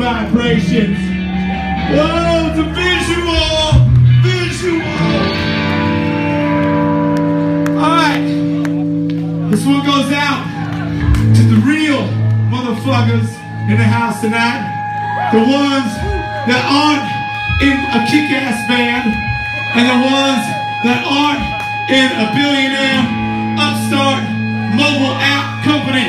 vibrations. Whoa, it's a visual. Alright, this one goes out to the real motherfuckers in the house tonight. The ones that aren't in a kick-ass band, and the ones that aren't in a billionaire upstart mobile app company.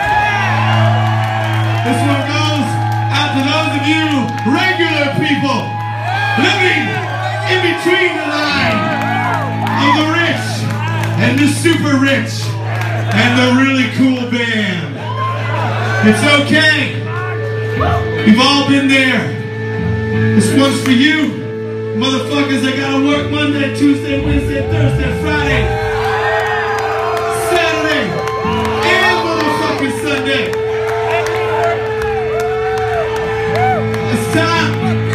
This one goes out to those of you regular people living in between the line of the rich and the super rich and the really cool band. It's okay. We've all been there. This one's for you, motherfuckers that gotta work Monday, Tuesday, Wednesday, Thursday, Friday, Saturday, and motherfucking Sunday. It's time